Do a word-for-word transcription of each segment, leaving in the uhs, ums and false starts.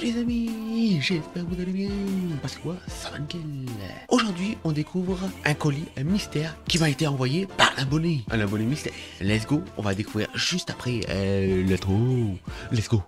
Salut les amis, j'espère que vous allez bien, parce que moi ça va nickel. Aujourd'hui on découvre un colis, un mystère qui m'a été envoyé par un abonné. Un abonné mystère. Let's go, on va découvrir juste après. Euh, let's go, let's go.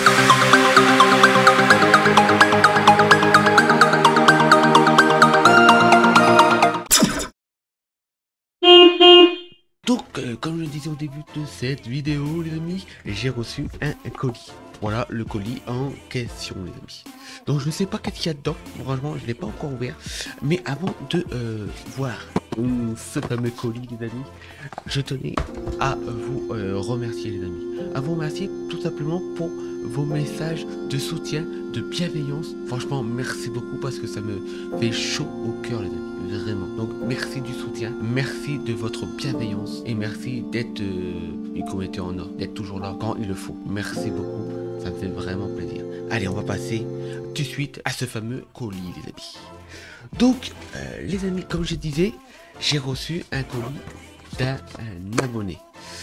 Donc, euh, comme je le disais au début de cette vidéo, les amis, j'ai reçu un, un colis. Voilà le colis en question, les amis. Donc, je ne sais pas qu'est-ce qu'il y a dedans. Franchement, je ne l'ai pas encore ouvert. Mais avant de euh, voir euh, ce fameux colis, les amis, je tenais à vous euh, remercier, les amis. À vous remercier tout simplement pour vos messages de soutien, de bienveillance. Franchement, merci beaucoup parce que ça me fait chaud au cœur, les amis. Vraiment. Donc merci du soutien, merci de votre bienveillance et merci d'être euh, une communauté en or, d'être toujours là quand il le faut. Merci beaucoup, ça me fait vraiment plaisir. Allez, on va passer tout de suite à ce fameux colis, les amis. Donc, euh, les amis, comme je disais, j'ai reçu un colis d'un abonné.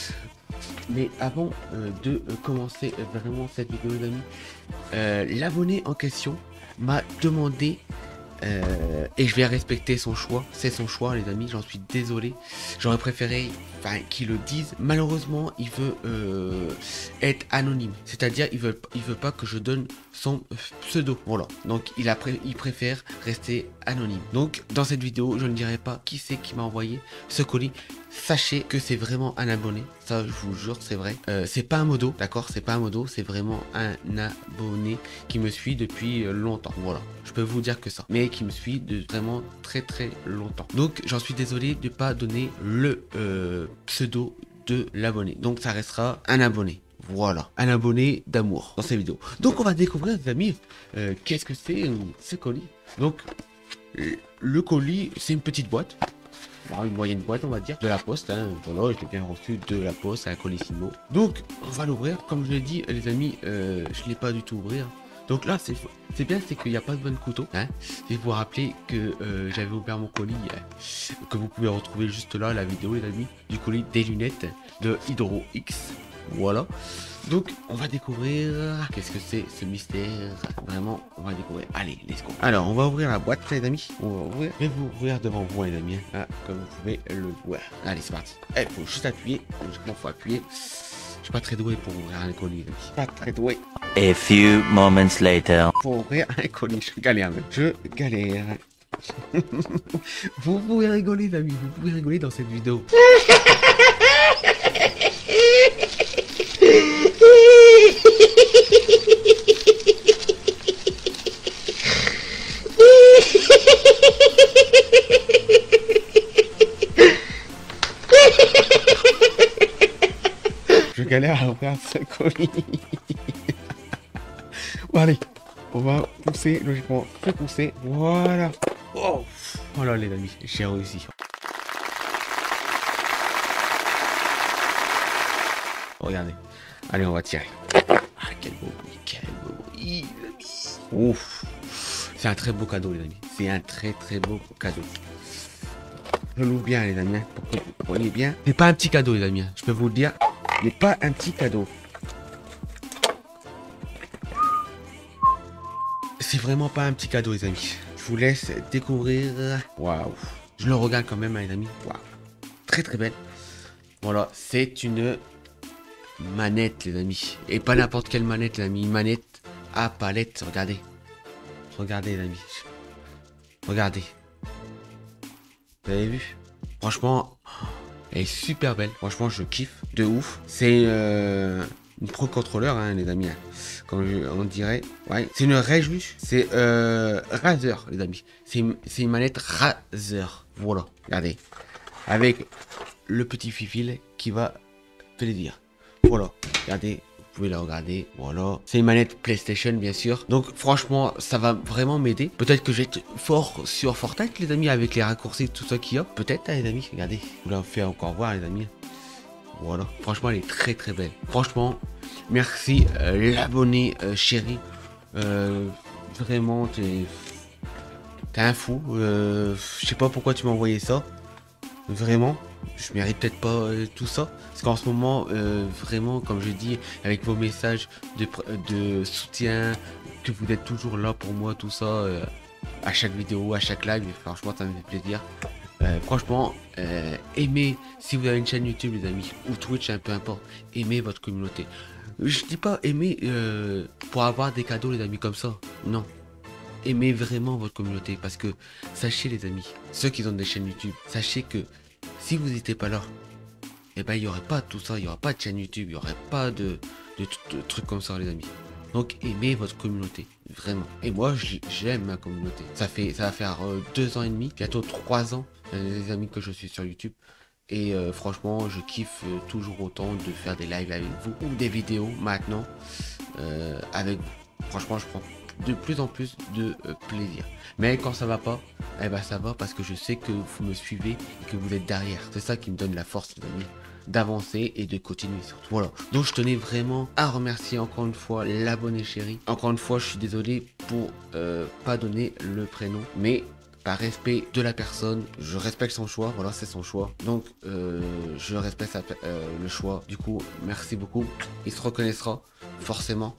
Mais avant euh, de euh, commencer euh, vraiment cette vidéo, les amis, euh, l'abonné en question m'a demandé Euh, et je vais respecter son choix, c'est son choix les amis, j'en suis désolé, j'aurais préféré enfin, qu'il le dise. Malheureusement il veut euh, être anonyme, c'est-à-dire il veut, il veut pas que je donne son pseudo, voilà, donc il, a pré il préfère rester anonyme. Donc dans cette vidéo je ne dirai pas qui c'est qui m'a envoyé ce colis. Sachez que c'est vraiment un abonné, ça je vous jure c'est vrai, euh, c'est pas un modo, d'accord, c'est pas un modo, c'est vraiment un abonné qui me suit depuis longtemps, voilà, je peux vous dire que ça, mais qui me suit de vraiment très très longtemps. Donc j'en suis désolé de pas donner le euh, pseudo de l'abonné, donc ça restera un abonné. Voilà, un abonné d'amour dans cette vidéo. Donc on va découvrir, les amis, euh, qu'est-ce que c'est euh, ce colis. Donc le colis, c'est une petite boîte. Alors, une moyenne boîte, on va dire, de la poste, hein. Voilà, je l'ai bien reçu de la poste à un colissimo. Donc, on va l'ouvrir. Comme je l'ai dit, les amis, euh, je ne l'ai pas du tout ouvert. Donc là, c'est bien, c'est qu'il n'y a pas de bon couteau. Hein. Et vous rappeler que euh, j'avais ouvert mon colis, euh, que vous pouvez retrouver juste là, la vidéo, les amis, du colis des lunettes de Hydro X. Voilà. Donc, on va découvrir qu'est-ce que c'est ce mystère. Vraiment, on va découvrir. Allez, let's go. Alors, on va ouvrir la boîte, les amis. On va ouvrir. Je vais vous ouvrir devant vous, les amis. Ah, comme vous pouvez le voir. Allez, c'est parti. Il faut juste appuyer. Il faut appuyer. Je suis pas très doué pour ouvrir un colis, les amis. Pas très doué. A few moments later. Pour ouvrir un colis, je galère même. Je galère. Vous pouvez rigoler, les amis. Vous pouvez rigoler dans cette vidéo. Je galère à ouvrir ce colis. Bon, allez, on va pousser logiquement. Je vais pousser. Voilà. Oh, voilà les amis, j'ai réussi. Regardez. Allez, on va tirer. Ah, quel beau bruit, quel beau bruit. Ouf. C'est un très beau cadeau, les amis. C'est un très très beau cadeau. Je l'ouvre bien, les amis, pour que vous voyez bien. C'est pas un petit cadeau, les amis. Je peux vous le dire. Mais pas un petit cadeau. C'est vraiment pas un petit cadeau, les amis. Je vous laisse découvrir. Waouh. Je le regarde quand même, les amis. Waouh. Très très belle. Voilà, c'est une manette, les amis. Et pas n'importe quelle manette, les amis. Une manette à palette. Regardez. Regardez, les amis. Regardez. Vous avez vu? Franchement, elle est super belle. Franchement, je kiffe de ouf. C'est euh, une Pro Controller, hein, les amis. Comme on dirait. Ouais. C'est une Regius. C'est euh, Razer, les amis. C'est une, une manette Razer. Voilà. Regardez. Avec le petit fil qui va plaisir. Voilà. Regardez. Vous pouvez la regarder, voilà. C'est une manette PlayStation, bien sûr. Donc, franchement, ça va vraiment m'aider. Peut-être que je vais être fort sur Fortnite, les amis, avec les raccourcis, tout ça qu'il y a. Peut-être, hein, les amis. Regardez, je vous la fais encore voir, les amis. Voilà. Franchement, elle est très, très belle. Franchement, merci, euh, l'abonné euh, chéri. Euh, vraiment, t'es... T'es un fou. Euh, je sais pas pourquoi tu m'as envoyé ça. Vraiment, je mérite peut-être pas euh, tout ça. Parce qu'en ce moment, euh, vraiment, comme je dis, avec vos messages de, de soutien, que vous êtes toujours là pour moi, tout ça, euh, à chaque vidéo, à chaque live, franchement, ça me fait plaisir. Euh, franchement, euh, aimez, si vous avez une chaîne YouTube, les amis, ou Twitch, hein, peu importe, aimez votre communauté. Je dis pas aimer euh, pour avoir des cadeaux, les amis, comme ça. Non. Aimez vraiment votre communauté parce que sachez les amis, ceux qui ont des chaînes YouTube, sachez que si vous n'étiez pas là, et eh ben il n'y aurait pas tout ça, il n'y aura pas de chaîne YouTube, il n'y aurait pas de, de, de, de trucs comme ça les amis. Donc aimez votre communauté, vraiment. Et moi j'aime ma communauté. Ça fait ça va faire euh, deux ans et demi, bientôt trois ans, euh, les amis que je suis sur YouTube. Et euh, franchement je kiffe euh, toujours autant de faire des lives avec vous ou des vidéos maintenant euh, avec vous. Franchement je prends de plus en plus de euh, plaisir. Mais quand ça va pas, eh ben ça va parce que je sais que vous me suivez et que vous êtes derrière. C'est ça qui me donne la force, les amis, d'avancer et de continuer surtout. Voilà. Donc je tenais vraiment à remercier encore une fois l'abonné chéri. Encore une fois, je suis désolé pour euh, pas donner le prénom, mais par respect de la personne, je respecte son choix, voilà, c'est son choix. Donc, euh, je respecte sa, euh, le choix. Du coup, merci beaucoup. Il se reconnaîtra, forcément.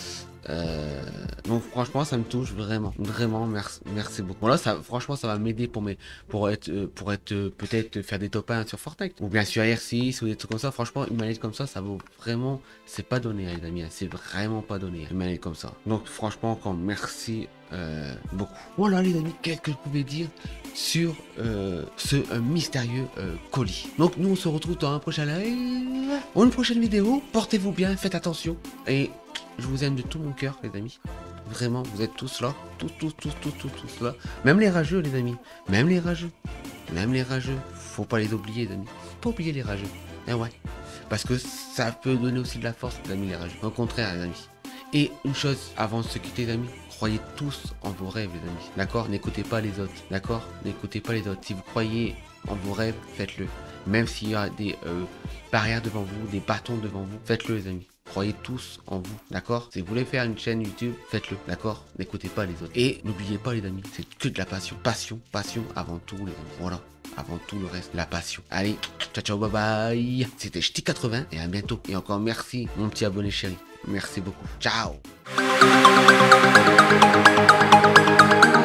Euh, donc franchement ça me touche vraiment, vraiment merci, merci beaucoup. Voilà, ça, franchement ça va m'aider pour mes, pour être, euh, pour être euh, peut-être faire des top un sur Fortnite ou bien sur R six ou des trucs comme ça. Franchement une manette comme ça, ça vaut vraiment, c'est pas donné hein, les amis, c'est vraiment pas donné une manette comme ça. Donc franchement encore merci euh, beaucoup. Voilà les amis, qu'est-ce que je pouvais dire sur euh, ce euh, mystérieux euh, colis. Donc nous on se retrouve dans un prochain live, ou une prochaine vidéo. Portez-vous bien, faites attention et je vous aime de tout mon cœur, les amis. Vraiment, vous êtes tous là. Tous, tous, tous, tous, tous, tous là. Même les rageux, les amis. Même les rageux. Même les rageux. Faut pas les oublier, les amis. Faut pas oublier les rageux. Eh ouais. Parce que ça peut donner aussi de la force, les amis, les rageux. Au contraire, les amis. Et une chose, avant de se quitter, les amis, croyez tous en vos rêves, les amis. D'accord? N'écoutez pas les autres. D'accord? N'écoutez pas les autres. Si vous croyez en vos rêves, faites-le. Même s'il y a des euh, barrières devant vous, des bâtons devant vous, faites-le, les amis. Croyez tous en vous, d'accord? Si vous voulez faire une chaîne YouTube, faites-le, d'accord? N'écoutez pas les autres. Et n'oubliez pas les amis, c'est que de la passion. Passion, passion avant tout les amis. Voilà, avant tout le reste, la passion. Allez, ciao ciao, bye bye. C'était Ch'ti quatre-vingts et à bientôt. Et encore merci mon petit abonné chéri. Merci beaucoup. Ciao.